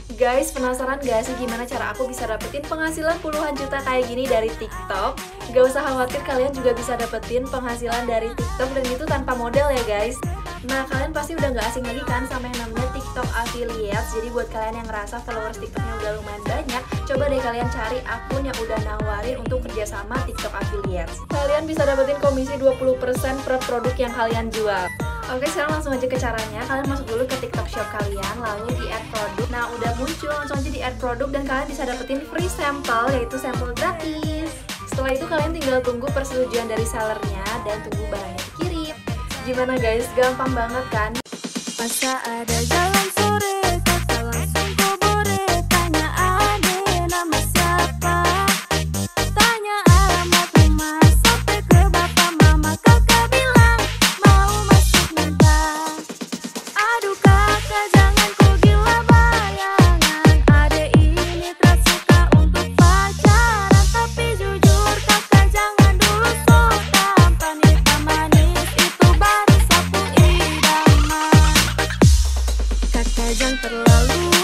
Guys, penasaran gak sih gimana cara aku bisa dapetin penghasilan puluhan juta kayak gini dari TikTok? Gak usah khawatir, kalian juga bisa dapetin penghasilan dari TikTok dan itu tanpa modal ya guys. Nah, kalian pasti udah gak asing lagi kan sama yang namanya TikTok Affiliates. Jadi buat kalian yang ngerasa followers TikToknya udah lumayan banyak, coba deh kalian cari akun yang udah nawarin untuk kerjasama TikTok Affiliates. Kalian bisa dapetin komisi 20% per produk yang kalian jual. Oke, sekarang langsung aja ke caranya. Kalian masuk dulu ke TikTok Shop kalian, lalu di add produk. Nah, udah muncul, langsung aja di add produk dan kalian bisa dapetin free sample, yaitu sampel gratis. Setelah itu kalian tinggal tunggu persetujuan dari sellernya dan tunggu barangnya dikirim. Gimana guys? Gampang banget kan? Masa ada jalan sore, kata langsung kubure. Tanya ade nama siapa, tanya alamat rumah, sampai ke bapak mama. Kakak bilang mau masuk muda. Aduh kakak jangan ku gila bayangan, ade ini tak suka untuk pacaran. Tapi jujur kakak jangan dulu sok tampan, hitam manis itu baru sapu idaman. Kakak jangan terlalu